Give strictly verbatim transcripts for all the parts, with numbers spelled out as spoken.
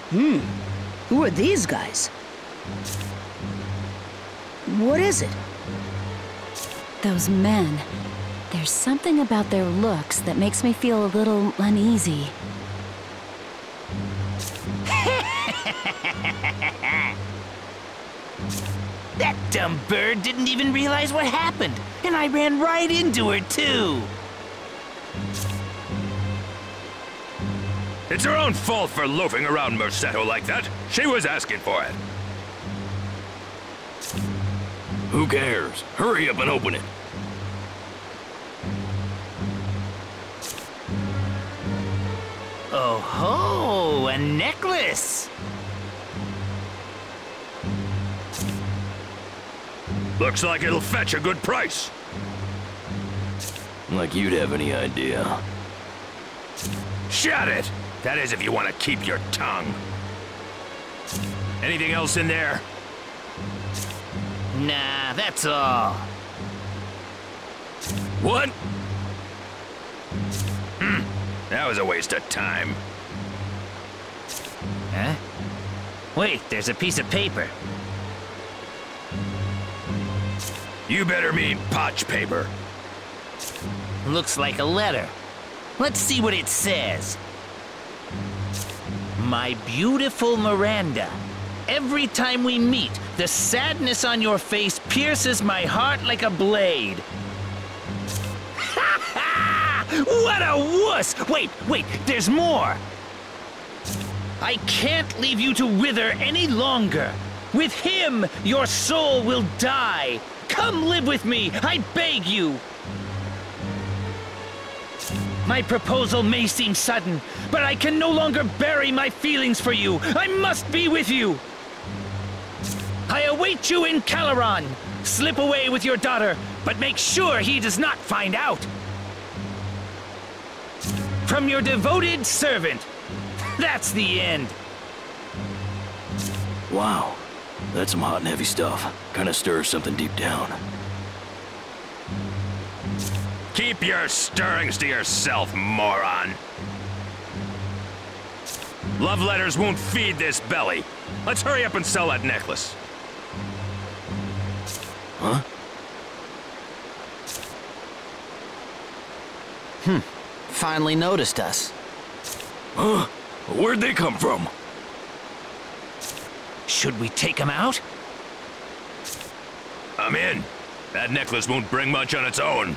Hmm. Who are these guys? What is it? Those men. There's something about their looks that makes me feel a little uneasy. That dumb bird didn't even realize what happened, and I ran right into her, too. It's her own fault for loafing around Mercetto like that. She was asking for it. Who cares? Hurry up and open it. Oh ho, a necklace! Looks like it'll fetch a good price. Like you'd have any idea. Shut it! That is if you want to keep your tongue. Anything else in there? Nah, that's all. What? Hmm, that was a waste of time. Huh? Wait, there's a piece of paper. You better mean potch paper. Looks like a letter. Let's see what it says. My beautiful Miranda, every time we meet, the sadness on your face pierces my heart like a blade. Ha ha! What a wuss! Wait, wait, there's more! I can't leave you to wither any longer. With him, your soul will die. Come live with me, I beg you. My proposal may seem sudden, but I can no longer bury my feelings for you. I must be with you. I await you in Caleron. Slip away with your daughter, but make sure he does not find out. From your devoted servant. That's the end. Wow. That's some hot and heavy stuff. Kinda stirs something deep down. Keep your stirrings to yourself, moron. Love letters won't feed this belly. Let's hurry up and sell that necklace. Huh? Hmm. Finally noticed us. Huh? Where'd they come from? Should we take him out? I'm in. That necklace won't bring much on its own.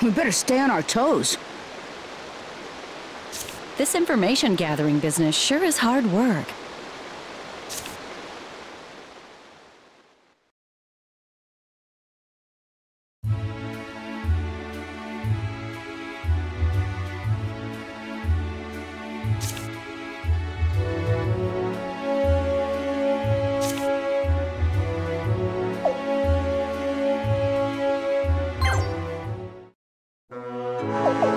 We better stay on our toes. This information gathering business sure is hard work. You